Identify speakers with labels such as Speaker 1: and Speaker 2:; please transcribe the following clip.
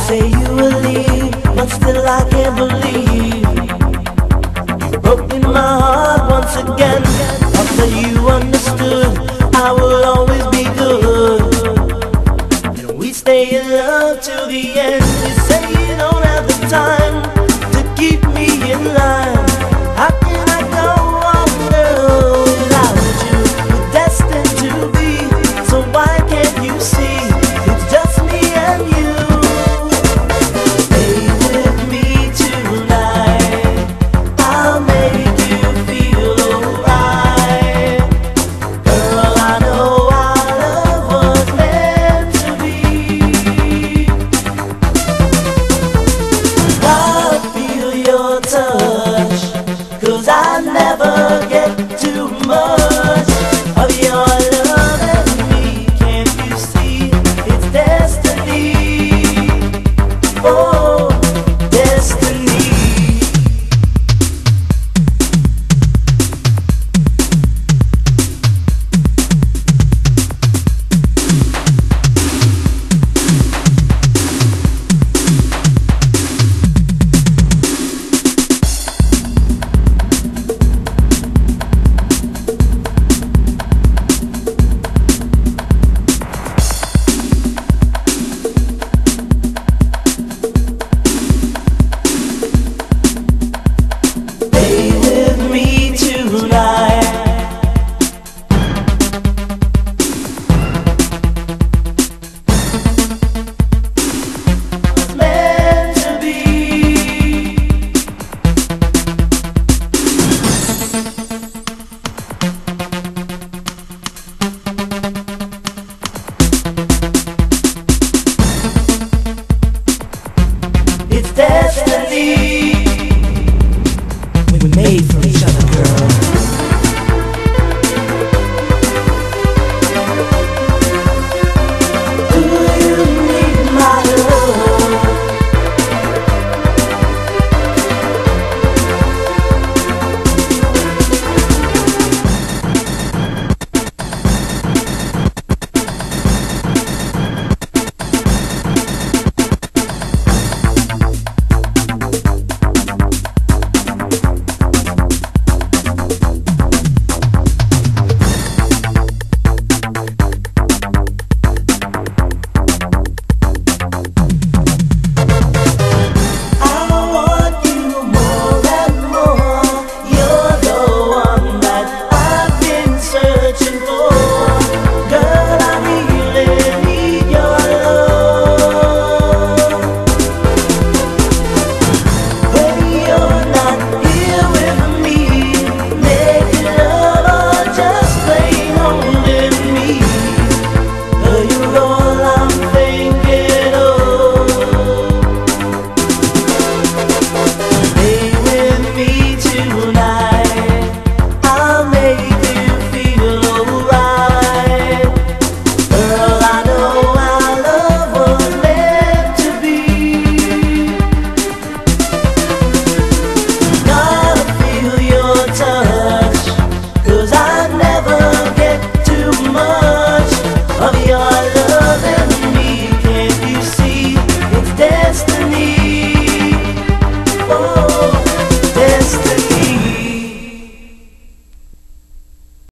Speaker 1: say you will leave, but still I can't believe you've broken my heart once again. I thought you understood I will always be good, and we stay in love till the end. You say you don't have the time to keep me in line. How can I go on, girl, without you? We're destined to be, so why can't you see? It's just me and you. Stay with me tonight, I'll make you feel alright. Girl, I know our love was meant to be. I'll feel your touch, 'cause I never get too much of your love and me. Can't you see it's destiny? Oh, destiny. Stay with me tonight. It's meant to be. It's destiny. We were made for each other, girl.